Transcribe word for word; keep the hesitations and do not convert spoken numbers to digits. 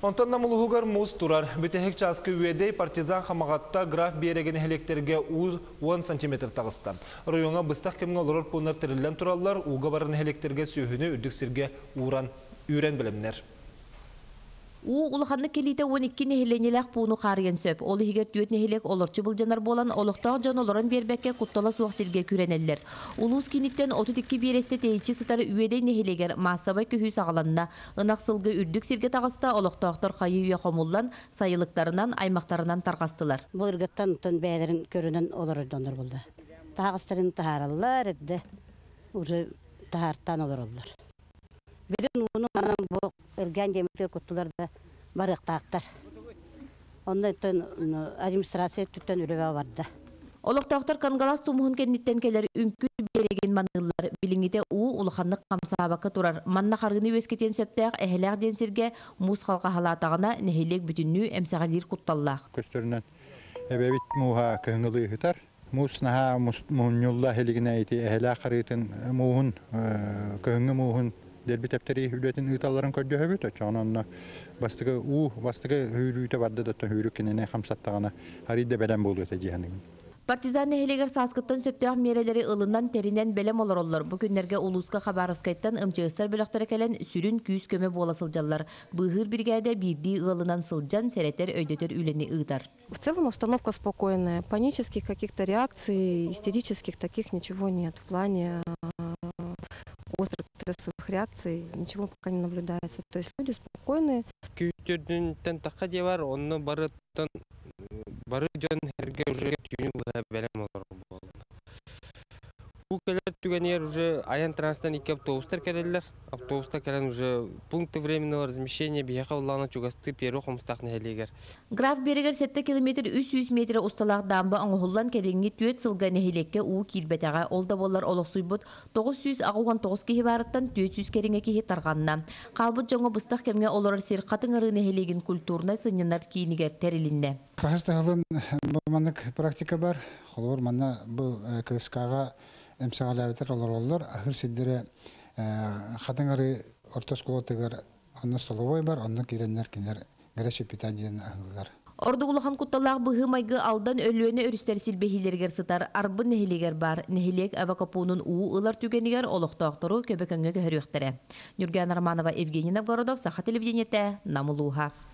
Онтан намылығығар мұз тұрар. Бүтехек часкы үйедей партизан қамағатта граф береген электерге уз он сантиметр тағысты. Районға бұстақ кемге олар пұнар тірілден тұралар, уға барын электерге сүйіні үрдіксерге уран үйрен білімнер. У улаханны келите он iki нехиленелек пуну қарыен сөп. Олы хигер түйет нехилек оларчы бұл жанар болан олықтағы жан оларын бербекке құттала суақ сілге күренелер. Улуыз кенеттен отыз iki бересте тейчі сытары үйедей нехилегер массабай көхүй сағаланына ынақ сылғы үрдік сілге тағыста олықтағытар қайы үйе қомулан сайылықтарынан, аймақтарынан тарқастылар. Бұл ұргаттан ұттан бәлерін көрінен олар өйдондар болды. Тағыстарын тағаралар әдді, ұжы тағарттан олар олар. Бірін оның анам бұл ұрған жеміктер құттыларда барықтақтар. Онда үттен администрация түттен үребе барды. Олықтақтар кангалас тумығын кеннеттен келер үнкүл береген манылар. Біліңіде у улаханлық қамсабақы тұрар. Манна қарғыны өскетен сөптәқ әхіләқ денсерге мұз қалқа халатағына нәхелек бүтінні әмсағалер құтталлақ. Көстерінен әбәбет мұға көңілі ұғытар. Мұз наға мұнюлла хелігіне әйті әхіләқ қарғытын мұғын көңі мұғын Дерби тептери хүлетин ыталларын көрдө хөбүт очонон бастыгы у бастыгы хүрүтө барды да хүрүкенене хамсаттагана хариде белем болду эте жиһаның. Партизан нехилегер саскыттан сөптәк мерелери ылынан теринен белем олороллар. Бу күннәргә Улуска Хабаровскайттан ымчыгыстар беләктәре кәлән сүрүн күз көмө була сылҗаллар. Быгыр бригада бирди ылынан сылҗан сәретер өйдөтөр үлени ыгдар. В целом установка спокойная. Панических каких-то реакций, истерических таких ничего нет. В плане острых стрессовых реакций ничего пока не наблюдается. То есть люди спокойные. Күйтерден тентаққа де бар, оны барыттан бары жан herge уже түйіні бұға бәлем олар болды. Бұл келер түгенер уже аян транстан екі автобустар келелер. Автобуста келен уже пункты временного размещения бияқа олағына чугасты перу қомыстақны әлегер. Граф берегер сетте километр үч жүз метр усталақ дамбы аңғылан келеңі түйет сылға нәхилекке уу килбетаға олда болар олық суйбыт тоғыз жүз ағуған тоғыз кехи барыттан төрт жүз кереңе кехи тарғанна. Қалбыт жоңы бұстақ кемге олар сер қатын ұры нәхилеген культурна сынынар кейінігер тәрілінне. Қағысты ғылым бұл практика бар. Қолуыр манна бұл кыскаға эмсагалабытыр олар олар ахыр сиддере хатыңары ортос колотыгар онны столовой бар, онны киреннер кинер гәрәче питаниен ахыллар. Ордугулахан кутталақ бұғы майғы алдан өлуені өрістер силбехилергер сытар арбы нехилегер бар. Нехилек авакапунun уу ылар түгенігер олықтақтыру көбекөңге көріқтірі. Нюрген Романова, Евгений Новгородов, Саха телевидениеті, Намылуха.